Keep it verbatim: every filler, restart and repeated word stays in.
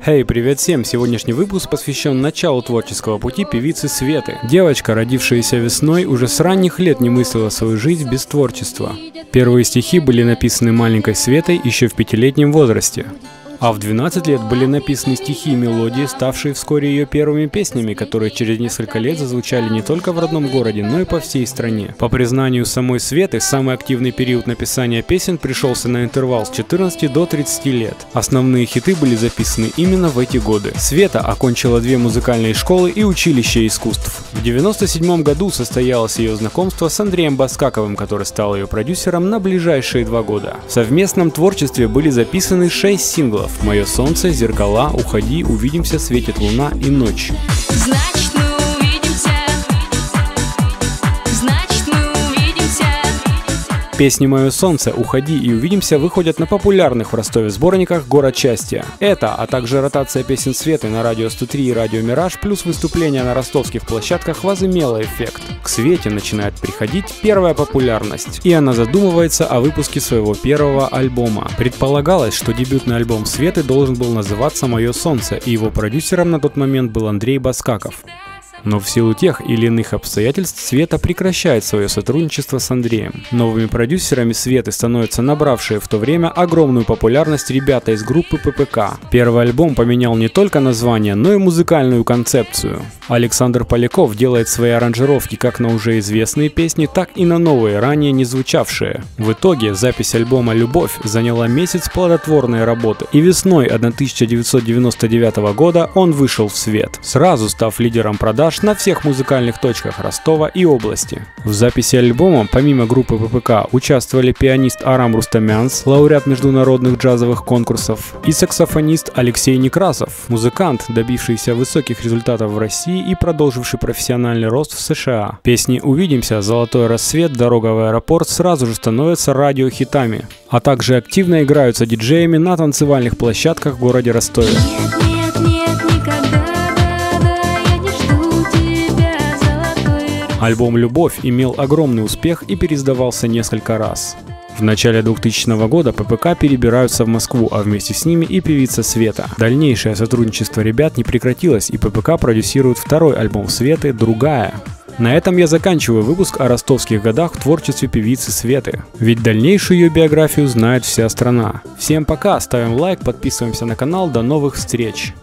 Хей, hey, привет всем! Сегодняшний выпуск посвящен началу творческого пути певицы Светы. Девочка, родившаяся весной, уже с ранних лет не мыслила свою жизнь без творчества. Первые стихи были написаны маленькой Светой еще в пятилетнем возрасте. А в двенадцать лет были написаны стихи и мелодии, ставшие вскоре ее первыми песнями, которые через несколько лет зазвучали не только в родном городе, но и по всей стране. По признанию самой Светы, самый активный период написания песен пришелся на интервал с четырнадцати до тридцати лет. Основные хиты были записаны именно в эти годы. Света окончила две музыкальные школы и училище искусств. В девяносто седьмом году состоялось ее знакомство с Андреем Баскаковым, который стал ее продюсером на ближайшие два года. В совместном творчестве были записаны шесть синглов: «Мое солнце», «Зеркала», «Уходи», «Увидимся», «Светит луна» и «Ночь». Значит, мы увидимся. Значит, мы увидимся. Песни «Мое солнце», «Уходи» и «Увидимся» выходят на популярных в Ростове сборниках «Город счастья». Это, а также ротация песен Светы на радио сто три и радио Мираж, плюс выступления на ростовских площадках возымело эффект. К Свете начинает приходить первая популярность, и она задумывается о выпуске своего первого альбома. Предполагалось, что дебютный альбом Светы должен был называться «Мое солнце», и его продюсером на тот момент был Андрей Баскаков. Но в силу тех или иных обстоятельств Света прекращает свое сотрудничество с Андреем. Новыми продюсерами Светы становятся набравшие в то время огромную популярность ребята из группы ППК. Первый альбом поменял не только название, но и музыкальную концепцию. Александр Поляков делает свои аранжировки как на уже известные песни, так и на новые, ранее не звучавшие. В итоге запись альбома «Любовь» заняла месяц плодотворной работы, и весной тысяча девятьсот девяносто девятого года он вышел в свет, сразу став лидером продаж на всех музыкальных точках Ростова и области. В записи альбома помимо группы ППК участвовали пианист Арам Рустамянс, лауреат международных джазовых конкурсов, и саксофонист Алексей Некрасов, музыкант, добившийся высоких результатов в России и продолживший профессиональный рост в США. Песни «Увидимся», «Золотой рассвет», «Дорога в аэропорт» сразу же становятся радиохитами, а также активно играются диджеями на танцевальных площадках в городе Ростове. Альбом «Любовь» имел огромный успех и переиздавался несколько раз. В начале двухтысячного года ППК перебираются в Москву, а вместе с ними и певица Света. Дальнейшее сотрудничество ребят не прекратилось, и ППК продюсирует второй альбом Светы «Другая». На этом я заканчиваю выпуск о ростовских годах в творчестве певицы Светы. Ведь дальнейшую ее биографию знает вся страна. Всем пока, ставим лайк, подписываемся на канал, до новых встреч!